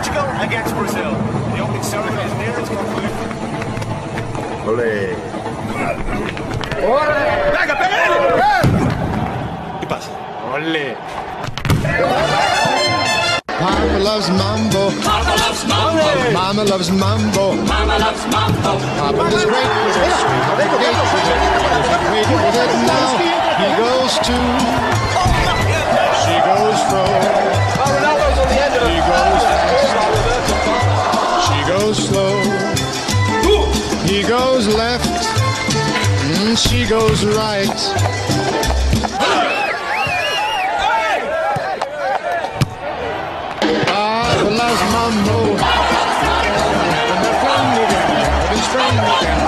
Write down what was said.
Portugal against Brazil. The opening ceremony is near its conclusion. Olé. ¡Venga, pega! ¿Qué pasa? ¡Olé! Papa loves mambo. Papa loves mambo. Mama loves mambo. Mama loves mambo. Papa is great with it. Great with it now. He goes to. She goes from. He goes fast. She goes slow. He goes left. She goes right. Papa loves mambo. And they're playing again. They've been spraying again.